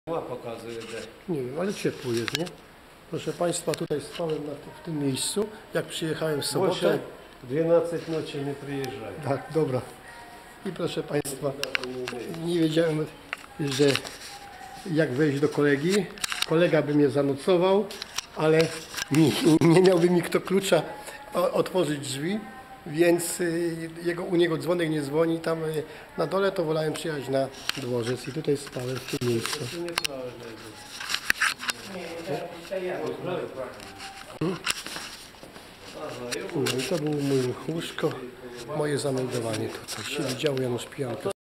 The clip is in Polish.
Pokazuje, że... Nie wiem, ale ciepło jest, nie? Proszę Państwa, tutaj spałem w tym miejscu, jak przyjechałem w sobotę. 12 nocy nie przyjeżdżają. Tak, dobra. I proszę Państwa, nie wiedziałem, że jak wejść do kolegi. Kolega by mnie zanocował, ale nie miałby mi kto klucza otworzyć drzwi, więc u niego dzwonek nie dzwoni. Tam na dole to wolałem przyjechać na dworzec i tutaj spałem w tym miejscu. No i to było moje łóżko, moje zameldowanie tutaj. Się widziało Janusz Pijanka.